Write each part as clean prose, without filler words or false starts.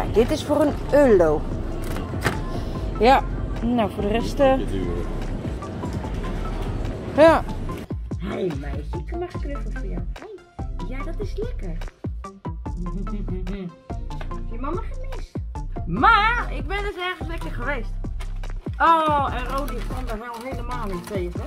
dit is voor een euro. Ja, nou voor de rest... Ja. Hé meisje, ik mag knuffel voor jou. Hey. Ja, dat is lekker. Je mama gemist. Maar, ik ben dus ergens lekker geweest. Oh, en Rodi kwam er wel helemaal niet tegen.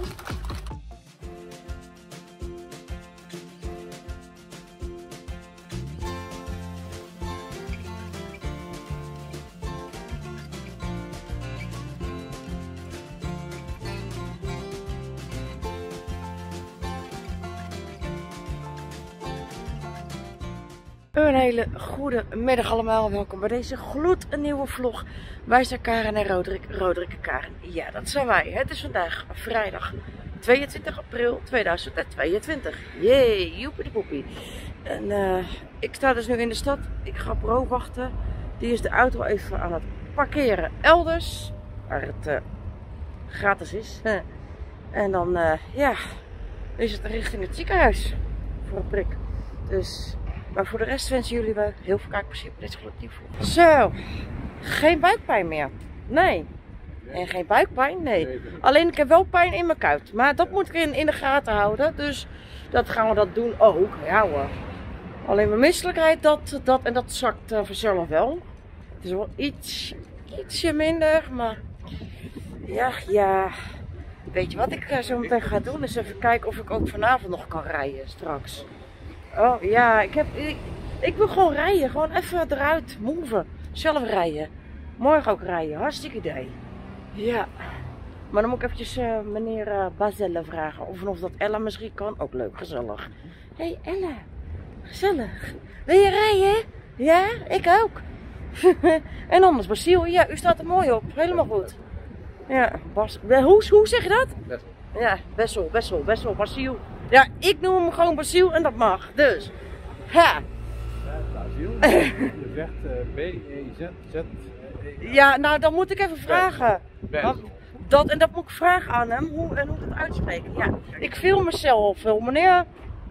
Een hele goede middag allemaal, welkom bij deze gloednieuwe vlog. Wij zijn Karen en Roderick en Karen. Ja, dat zijn wij. Het is vandaag vrijdag 22 april 2022. Jee, joepiedepoepie. En ik sta dus nu in de stad. Ik ga Bro wachten. Die is de auto even aan het parkeren elders, waar het gratis is. En dan ja, is het richting het ziekenhuis voor een prik. Dus... Maar voor de rest wensen jullie wel heel veel kijkplezier op deze gloednieuwe vlog. Zo, geen buikpijn meer. Nee. En geen buikpijn? Nee. Alleen ik heb wel pijn in mijn kuit. Maar dat moet ik in de gaten houden. Dus dat gaan we dat doen ook. Ja hoor. Alleen mijn misselijkheid, dat zakt vanzelf wel. Het is wel ietsje minder. Maar ja. Weet je wat ik zo meteen ga doen? Is even kijken of ik ook vanavond nog kan rijden straks. Oh ja, ik wil gewoon rijden. Gewoon even eruit, move. Zelf rijden. Morgen ook rijden. Hartstikke idee. Ja. Maar dan moet ik eventjes meneer Bazelle vragen. Of dat Ella misschien kan. Ook leuk, gezellig. Hé Ella. Gezellig. Wil je rijden? Ja, ik ook. En anders Basiel. Ja, u staat er mooi op. Helemaal goed. Ja, hoe zeg je dat? Bessel. Ja, Bessel, Basiel. Ja, ik noem hem gewoon Basiel en dat mag. Dus, ha. Basiel, je zegt B-E-Z-Z. Ja, nou dan moet ik even vragen. Dat moet ik vragen aan hem, hoe dat uitspreken. Ja, ik film mezelf, meneer.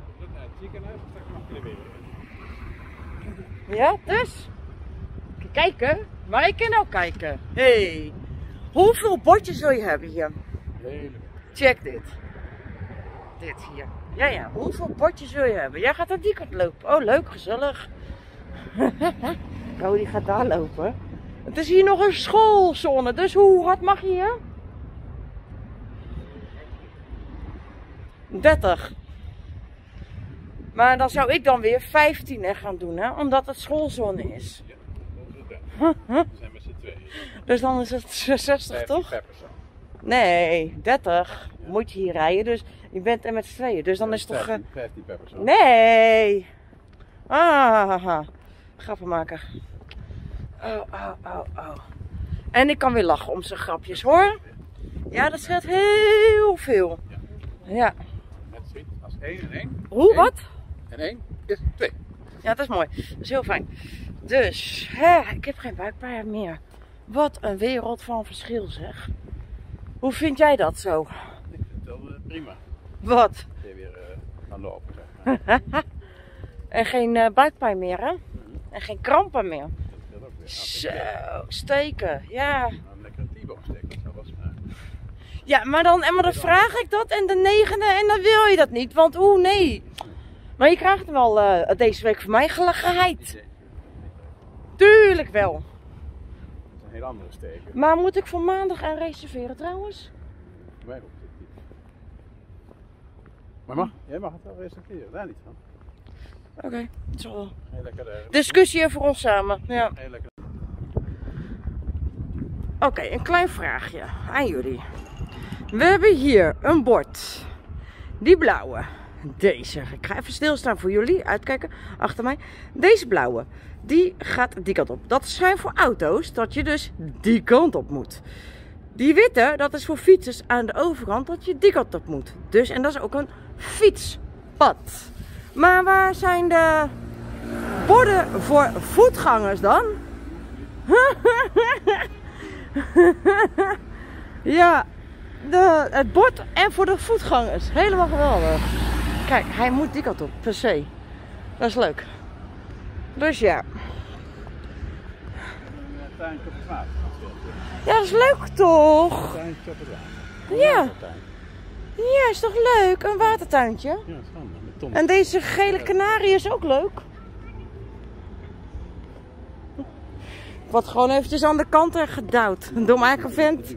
Ja, dus. Kijken, maar ik kan ook kijken. Hey. Hoeveel bordjes wil je hebben hier? Check dit. Dit hier. Ja. Hoeveel bordjes wil je hebben? Jij gaat aan die kant lopen. Oh, leuk, gezellig. Oh, die gaat daar lopen. Het is hier nog een schoolzone, dus hoe hard mag je hier? 30. Maar dan zou ik dan weer 15 gaan doen, hè? Omdat het schoolzone is. Ja, we zijn met z'n tweeën. Dus dan is het 60 toch? Per persoon. Nee, 30 moet je hier rijden, dus je bent er met z'n tweeën, dus dan is het toch... 15 per persoon. Nee! Grappenmaker. Oh. En ik kan weer lachen om zijn grapjes, hoor. Ja, dat scheelt heel veel. Ja. Net zoiets als 1 en 1. Hoe, wat? En 1 is 2. Ja, dat is mooi. Dat is heel fijn. Dus, ik heb geen buikpijn meer. Wat een wereld van verschil, zeg. Hoe vind jij dat zo? Ik vind het wel prima. Wat? Je weer aan lopen, zeg maar. En geen buikpijn meer, hè? En geen krampen meer. Dat ook weer. Zo, steken, ja. Een lekkere T-bone steak, dat zou wel smaken. Ja, maar dan vraag ik dat en de 9e en dan wil je dat niet, want nee. Maar je krijgt hem wel deze week van mij gelacheheid. Tuurlijk wel. Dat is een heel andere steak. Maar moet ik voor maandag aan reserveren trouwens? Mij hoeft het niet. Maar jij mag het wel reserveren, daar niet van. Oké, het zal wel. Heel lekker. Discussie voor ons samen. Ja. Heel lekker. Oké, een klein vraagje aan jullie. We hebben hier een bord. Die blauwe. Deze. Ik ga even stilstaan voor jullie. Uitkijken. Achter mij. Deze blauwe. Die gaat die kant op. Dat zijn voor auto's. Dat je dus die kant op moet. Die witte. Dat is voor fietsers aan de overkant. Dat je die kant op moet. Dus, en dat is ook een fietspad. Maar waar zijn de borden voor voetgangers dan? Ja, het bord en voor de voetgangers. Helemaal geweldig. Kijk, hij moet die kant op, per se. Dat is leuk. Dus ja. tuintje op het water. Ja, dat is leuk toch? Tuintje op het water. Ja. Ja, is toch leuk? Een watertuintje. Ja, dat is handig. Met Tom. En deze gele kanarie is ook leuk. Wat gewoon eventjes aan de kant er gedouwd. Door mijn eigen vent.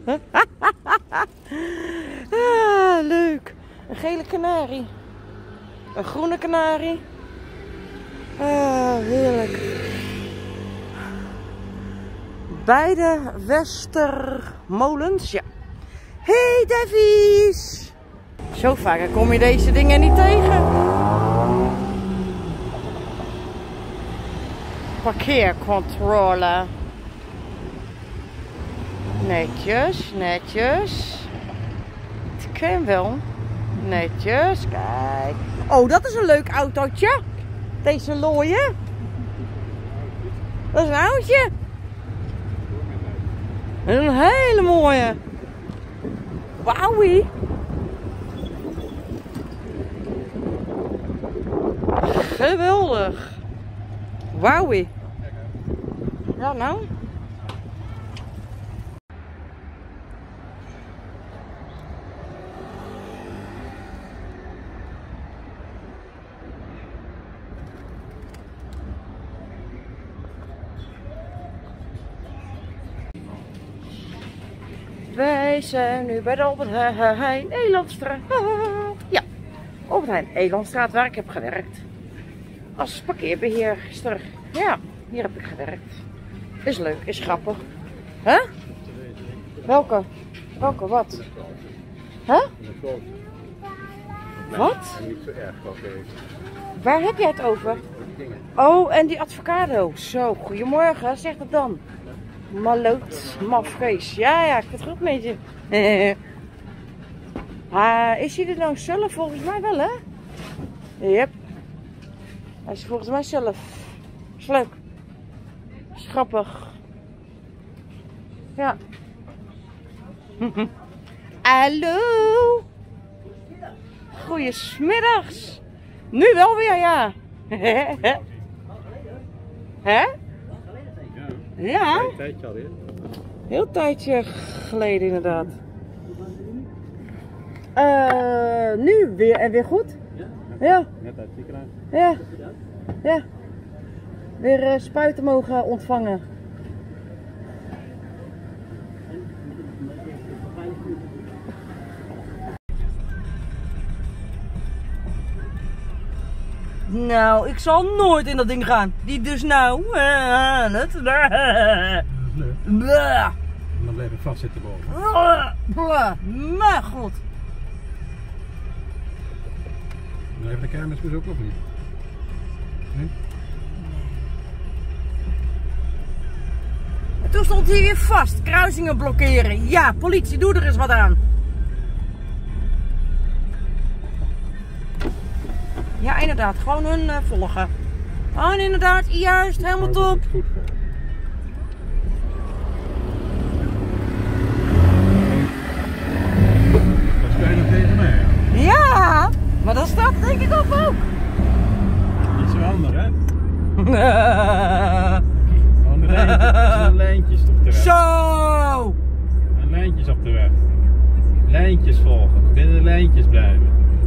Ah, leuk. Een gele kanarie. Een groene kanarie. Ah, heerlijk. Beide Westermolens, ja. Hey Davies! Zo vaak kom je deze dingen niet tegen. Parkeercontrole. Netjes, netjes. Het kan wel. Netjes, kijk. Oh, dat is een leuk autootje. Deze looie. Dat is een oudje. Een hele mooie. Wauwie. Geweldig. Wauwie. Ja, nou. Wij zijn nu bij de Albert Heijn Elandstraat. Ja, Albert Heijn Elandstraat, waar ik heb gewerkt. Als parkeerbeheerster. Ja, hier heb ik gewerkt. Is leuk, is grappig. Huh? Welke? Welke, wat? Huh? Wat? Niet zo erg, oké. Waar heb jij het over? Oh, en die avocado. Zo, goedemorgen, zeg dat dan. Maloot, mafgeest. Ja, ja, ik vind het goed met je. Is hij er nou zelf? Volgens mij wel, hè? Yep. Hij is volgens mij zelf. Is leuk. Is grappig. Ja. Hallo. Goeiemiddags. Nu wel weer, ja. Hè? Ja. Een tijdje alweer. Heel tijdje geleden inderdaad. Nu weer en weer goed? Ja. Net uit het ziekenhuis. Ja. Ja. Weer spuiten mogen ontvangen. Nou, ik zal nooit in dat ding gaan. Die dus nou. Blah. En dan blijf ik vastzitten boven. Mijn god. Dan even de kermisbezoek of niet? Nee? Toen stond hij weer vast. Kruisingen blokkeren. Ja, politie, doe er eens wat aan. Ja, inderdaad. Gewoon hun volgen. Oh, en inderdaad. Juist. Helemaal top. Goed voor. Dat is bijna tegen mij. Ja, maar dat staat denk ik op ook. Niet zo handig, hè? Lijntjes op de weg. Zo! En lijntjes op de weg. Lijntjes volgen. Binnen de lijntjes blijven.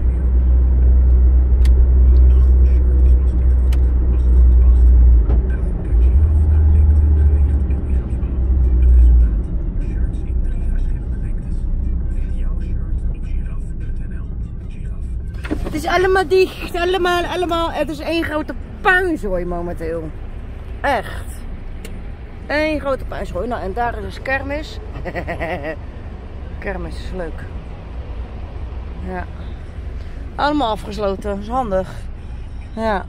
Het is allemaal dicht, allemaal. Het is één grote puinzooi momenteel. Echt. Eén grote puinzooi. Nou, en daar is dus kermis. Kermis is leuk. Ja. Allemaal afgesloten, dat is handig. Ja.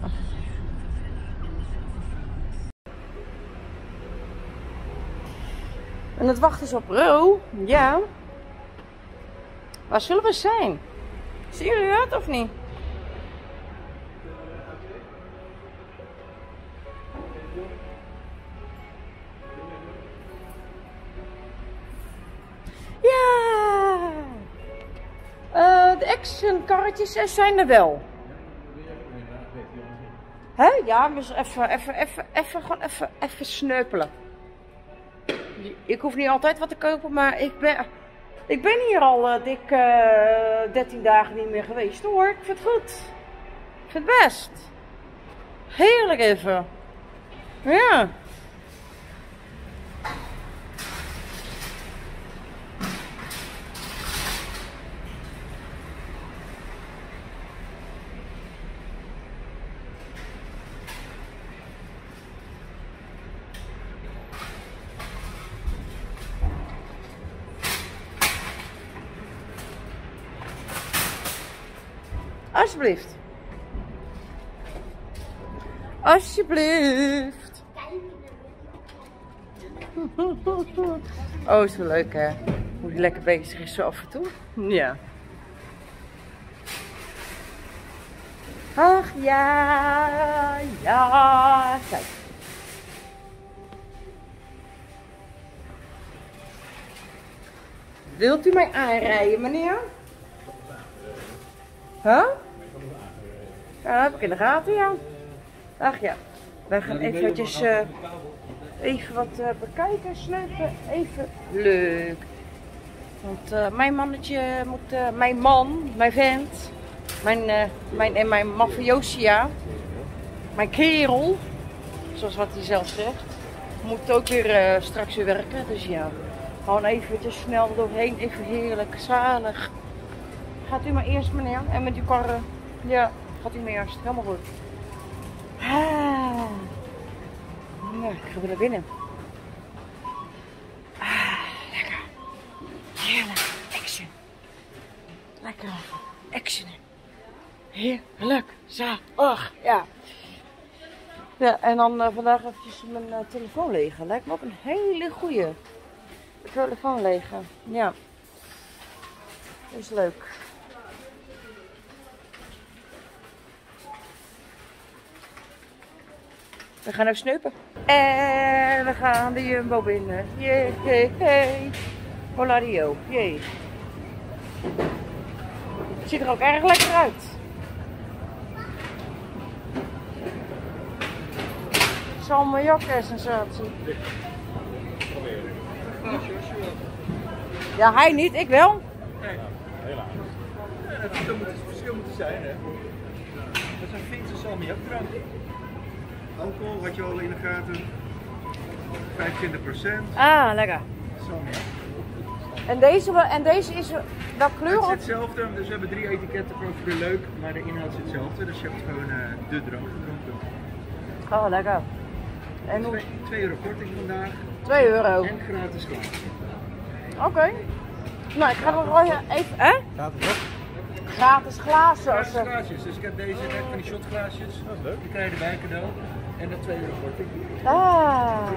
En het wachten is op Ro. Ja. Waar zullen we zijn? Zien jullie dat of niet? Ja! De action karretjes zijn er wel. Hè? Ja, dus even sneupelen. Ik hoef niet altijd wat te kopen, maar ik ben hier al dik 13 dagen niet meer geweest hoor. Ik vind het goed. Ik vind het best. Heerlijk even. Ja. Alsjeblieft. Alsjeblieft. Oh, is wel leuk hè. Hoe die lekker bezig is zo af en toe. Ja. Ach ja, ja. Kijk. Wilt u mij aanrijden, meneer? Huh? Ja, dat heb ik in de gaten, ja. Ach ja, wij gaan eventjes even wat bekijken, sneupen. Even leuk. Want mijn mannetje moet, mijn vent, mijn mafiosia, mijn kerel, zoals wat hij zelf zegt, moet ook weer straks weer werken. Dus ja, gewoon eventjes snel doorheen, even heerlijk, zalig. Gaat u maar eerst, meneer, en met uw karren, ja, gaat u maar eerst, helemaal goed. Ah. Ja, ik ga weer naar binnen. Ah, lekker. Heerlijk. Action. Lekker. Action. Heerlijk. Zalig. Ja. Ja, en dan vandaag eventjes mijn telefoon legen. Lijkt me ook een hele goeie. De telefoon legen. Ja. Is leuk. We gaan even sneupen. En we gaan de Jumbo binnen. Jee. Polario. Jee. Het ziet er ook erg lekker uit. Salmiakkensensatie. Ja, hij niet, ik wel. Nee, helaas. Ja, dat moet het verschil moeten zijn, hè. Dat is een Finse salmiakdrank. Alcohol had je al in de gaten. 25%. Ah, lekker. Salmiak. En deze is welke kleur? Het is hetzelfde, dus we hebben 3 etiketten, profiel leuk, maar de inhoud is hetzelfde. Dus je hebt gewoon de drank gedronken. Oh, lekker. En hoe? 2 euro korting vandaag. 2 euro. En gratis glazen. Oké. Nou, ik ga er wel even, hè? Gratis wat? Gratis glazen. Gratis glaasjes, dus ik heb deze net van die shotglaasjes. Dat is leuk. Die krijg je erbij cadeau. En dan 2 euro korting. Ah.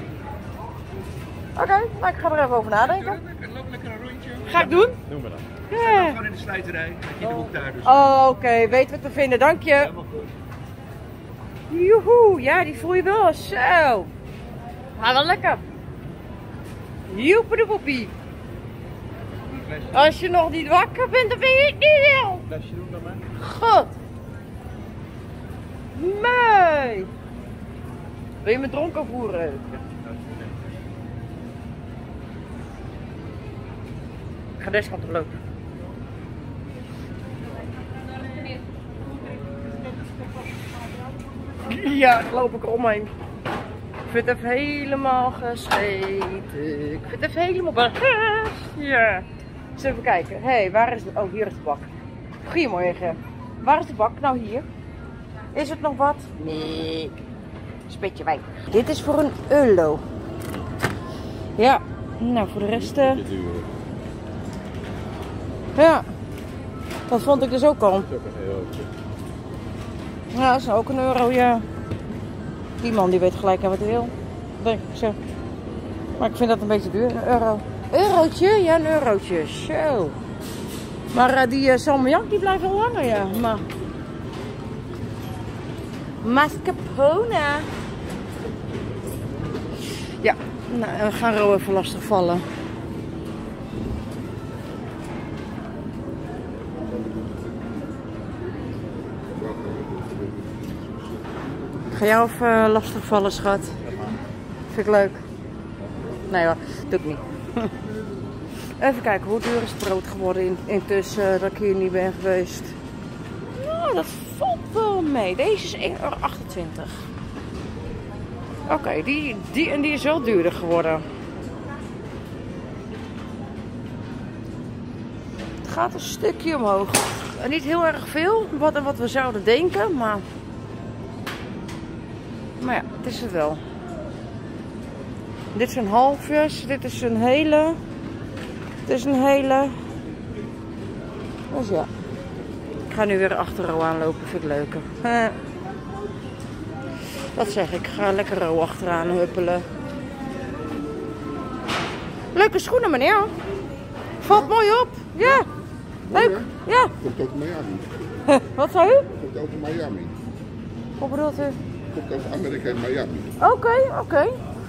Oké, nou ik ga er even over nadenken. Loop lekker een rondje. Ga ik doen? Doen we dan. Ja. We staan gewoon in de slijterij. Met je de hoek daar dus. Oh, oké. Weten we te vinden. Dank je. Helemaal goed. Joehoe. Ja, die voel je wel. Zo. Maar wel lekker. Joepedepoepie. Als je nog niet wakker bent, dan ben je het niet wel. Flesje doen dan maar. God. Nee. Wil je me dronken voeren? Ik ga deze kant op lopen. Ja, daar loop ik omheen. Ik vind het even helemaal gescheten. Ik vind het even helemaal best. Ja. Eens even kijken. Hé, waar is het? Oh, hier is de bak. Goedemorgen. Waar is de bak? Nou, hier. Is het nog wat? Nee. Spetje wijn. Dit is voor een euro. Ja. Nou, voor de rest... Ja. Dat vond ik dus ook al. Ja, dat is ook een euro, ja. Die man die weet gelijk wat hij wil. Denk ik zo. Maar ik vind dat een beetje duur, een euro. Eurotje? Ja, een eurotje. Zo. Maar die salmiak die blijft wel langer, ja. Maar... Mascarpone. Ja, nou, we gaan Ro even lastig vallen. Ga jou even lastig vallen, schat? Vind ik leuk. Nee hoor, doe ik niet. Even kijken, hoe duur is het brood geworden intussen dat ik hier niet ben geweest. Nou, dat valt wel mee. Deze is 1,28 €. Oké, die is wel duurder geworden. Het gaat een stukje omhoog. Niet heel erg veel, wat we zouden denken, maar ja, het is het wel. Dit zijn halfjes, dit is een hele. Dit is een hele. Dus ja. Ik ga nu weer achter Ro aanlopen, vind ik leuker. Wat zeg ik, ga lekker Ro achteraan huppelen. Leuke schoenen, meneer. Valt mooi op. Ja. Leuk. Ja. Komt uit Miami. Wat zei u? Komt uit Miami. Wat bedoelt u? Komt uit Amerika en Miami. Oké.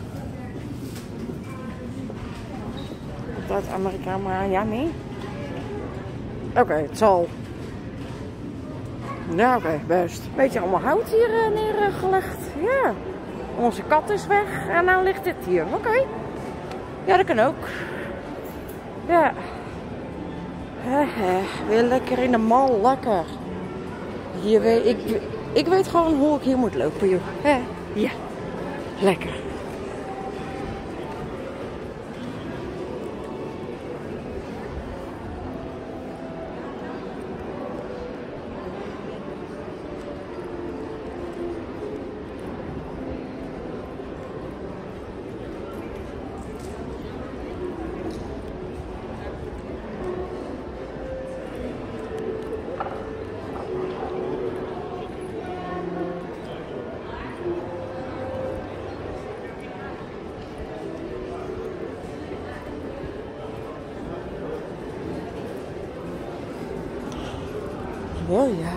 Komt uit Amerika, Miami. Oké, het zal. Ja, oké, best. Beetje allemaal hout hier neergelegd. Ja. Onze kat is weg en nou ligt dit hier. Oké. Ja, dat kan ook. Ja. Weer lekker in de mal, lekker. Ik weet gewoon hoe ik hier moet lopen, joh. Ja, lekker. Oh ja.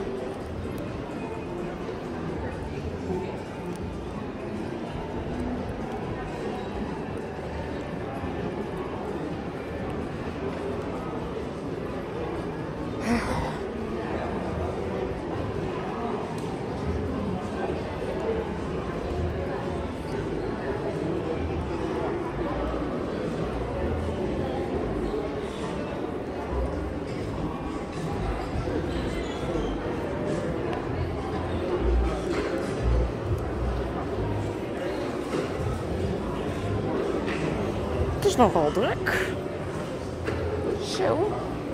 Het is nogal druk. Zo.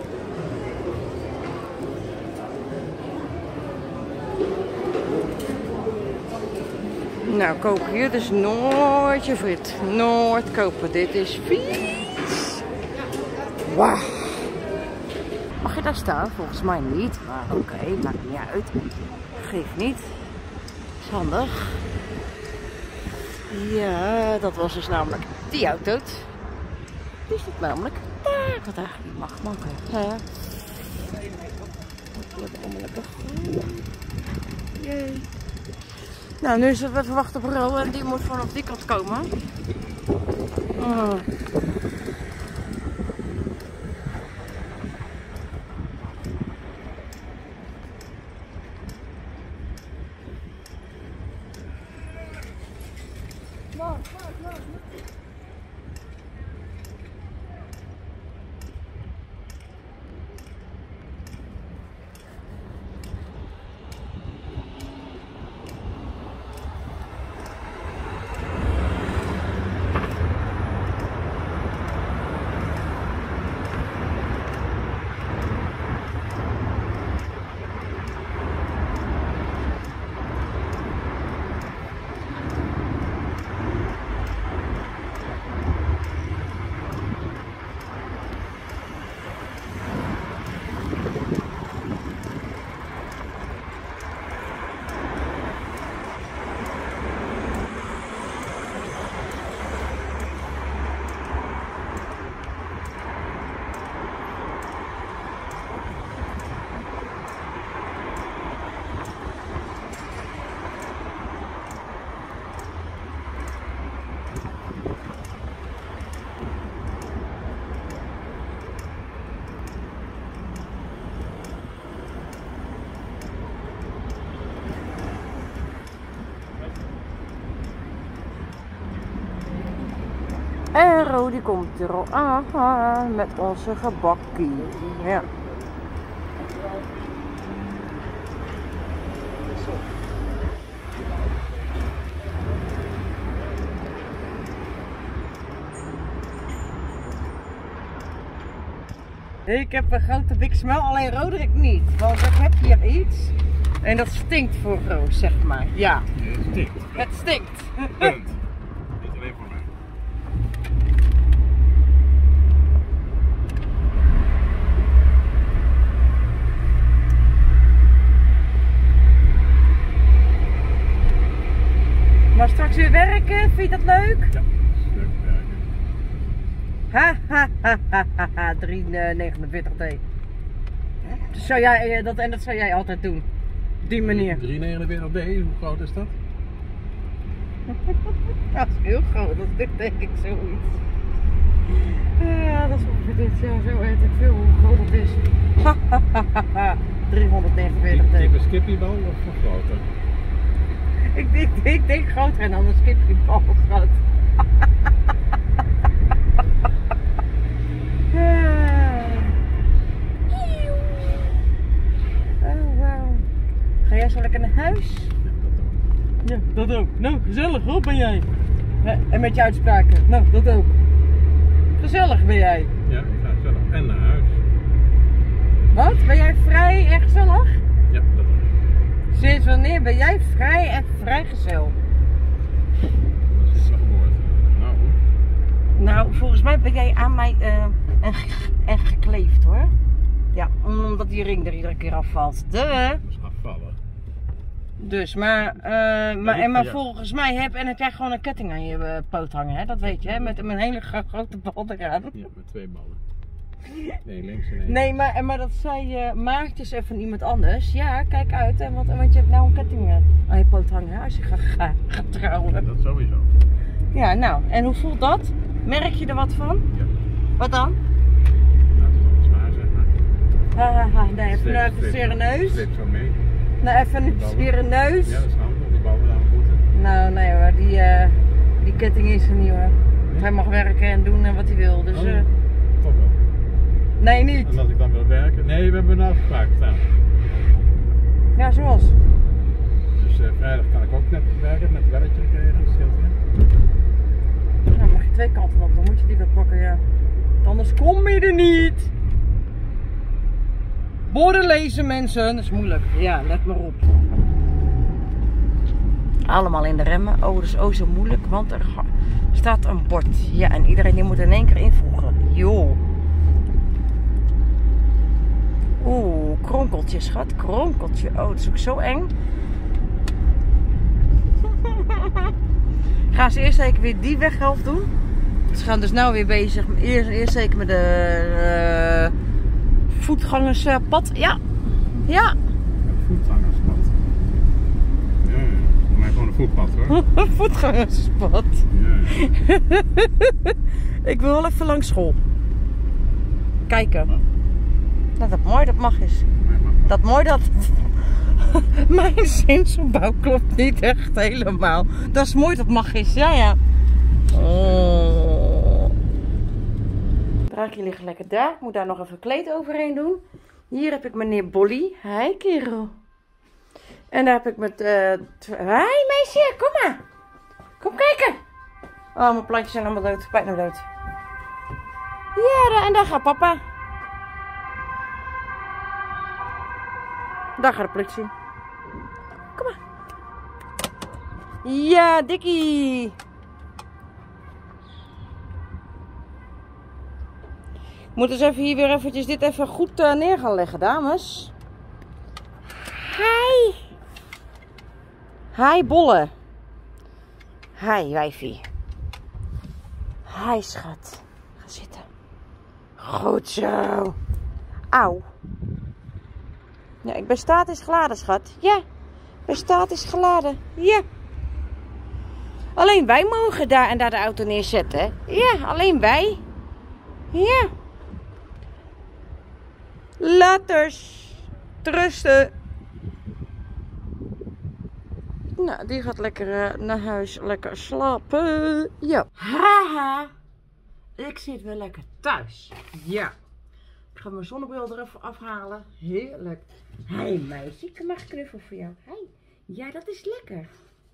Nou, koken hier dus nooit je friet. Nooit kopen. Dit is vies. Wauw. Mag je daar staan? Volgens mij niet. Maar oké, maakt niet uit. Geeft niet. Is handig. Ja, dat was dus namelijk die auto. Die zit namelijk daar. Wat eigenlijk niet mag, maar oké. Ja. Die hebben allemaal lekker groen. Jee. Nou, nu is het we verwachten op Ro en die moet vanaf die kant komen. Oh. En Rodi komt er al aan met onze gebakkie. Ja. Ik heb een grote big smell, alleen Roderick niet. Want ik heb hier iets en dat stinkt voor Roos, zeg maar. Ja. Nee, het stinkt. Het stinkt. Punt. Niet alleen voor mij. Maar straks weer werken, vind je dat leuk? Ja, leuk werken. Ha ha ha ha ha, 3,49 D. Dat zou jij, dat zou jij altijd doen. Op die manier. 3,49 D, hoe groot is dat? Dat is heel groot, dat is denk ik zoiets. Ja, dat is ongeveer dit. Ja, zo weet ik veel hoe groot het is. Ha ha ha ha, 349 D. Type skippiebal of nog groter? Ik denk groter en dan een skippiebal groot. Oh, wauw. Ga jij zo lekker naar huis? Ja, dat ook. Nou, gezellig hoor ben jij. Ja, en met je uitspraken. Nou, dat ook. Gezellig ben jij. Ja, ik ga zelf en naar huis. Wat? Ben jij vrij en gezellig? Ja, dat ook. Sinds wanneer ben jij vrij en vrijgezel? Dat is wel geboord. Nou hoor. Nou, volgens mij ben jij aan mij en gekleefd hoor. Ja, omdat die ring er iedere keer afvalt. Dat is afvallen. Dus, maar volgens mij heb jij gewoon een ketting aan je poot hangen, hè? Dat weet je, hè? Met een hele grote bal eraan. Ja, met 2 ballen. Nee, links en één. Nee, maar dat zei Maartjes even iemand anders. Ja, kijk uit, hè? Want je hebt nou een ketting aan je poot hangen, hè? Als je gaat trouwen. Dat sowieso. Ja, nou, en hoe voelt dat? Merk je er wat van? Ja. Wat dan? Nou, het is wel zwaar zeg maar. Hahaha, nee, even een zere neus. Sleep zo mee. Nou, even een zere neus. Ja, dat is handig, die ballen aan de voeten. Nou, nee hoor, die ketting is er niet hoor. Hij mag werken en doen wat hij wil, dus... Toch wel. Nee, niet. En als ik dan wil werken? Nee, we hebben een afspraak staan. Ja, zoals? Dus vrijdag kan ik ook net werken, met een belletje gekregen, dat scheelt weer. Nou, mag je 2 kanten op, dan moet je die wat pakken, ja. Anders kom je er niet. Borden lezen mensen, dat is moeilijk. Ja, let maar op. Allemaal in de remmen. Oh, dat is zo moeilijk, want er staat een bord. Ja, en iedereen die moet in één keer invoegen. Joh. Oeh, kronkeltje, schat. Kronkeltje. Oh, dat is ook zo eng. Gaan ze eerst zeker weer die weghelft doen? Ze gaan dus nou weer bezig. Eerst zeker met de voetgangerspad. Ja. Ja. Het voetgangerspad. Ja, voor mij gewoon een voetpad hoor. Voetgangerspad. Ja. Ik wil wel even langs school. Kijken. Nou, dat mooi, dat mag eens. Dat mooi dat... Mijn zinsopbouw klopt niet echt helemaal. Dat is mooi, dat mag eens. Ja, ja. Oh. Draakje ligt lekker daar. Ik moet daar nog even kleed overheen doen. Hier heb ik meneer Bolly. Hi, kerel. En daar heb ik met... Hi, meisje. Kom maar. Kom kijken. Oh, mijn plantjes zijn allemaal dood. Bijna dood. Ja, en daar gaat papa. Daar gaat de politie. Kom maar. Ja, Dikkie. Ik moet dus even hier weer eventjes dit even goed neer gaan leggen, dames. Hi. Hi, Bolle. Hi, wijfie. Hi, schat. Ga zitten. Goed zo. Auw. Ja, ik ben statisch geladen, schat. Ja, ik ben statisch geladen. Ja. Alleen wij mogen daar en daar de auto neerzetten, hè? Ja, alleen wij. Ja. Laters. Trusten. Nou, die gaat lekker naar huis, lekker slapen. Ja. Haha. Ik zit weer lekker thuis. Ja. Ik ga mijn zonnebril er even afhalen. Heerlijk. Hé meisje, ik mag knuffel voor jou. Hey. Ja, dat is lekker.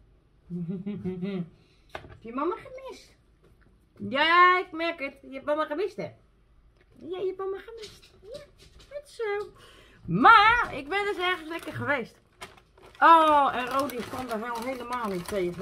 Heb je mama gemist? Ja, ik merk het. Je hebt mama gemist, hè? Ja, je hebt mama gemist. Ja, goed zo. Maar, ik ben dus ergens lekker geweest. Oh, en Rodi kwam er wel helemaal niet tegen.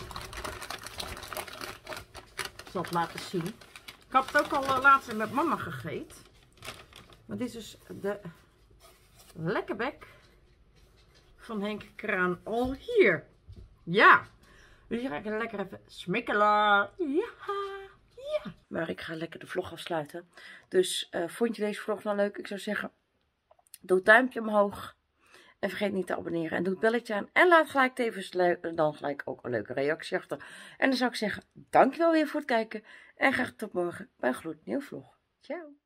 Ik zal het laten zien. Ik had het ook al laatst met mama gegeten. Maar dit is dus de lekkerbek van Henk Kraan al hier. Ja. Dus hier ga ik lekker even smikkelen. Ja. Ja. Maar ik ga lekker de vlog afsluiten. Dus vond je deze vlog nou leuk? Ik zou zeggen, doe het duimpje omhoog. En vergeet niet te abonneren. En doe het belletje aan. En laat gelijk tevens dan gelijk ook een leuke reactie achter. En dan zou ik zeggen, dankjewel weer voor het kijken. En graag tot morgen bij een gloednieuwe vlog. Ciao.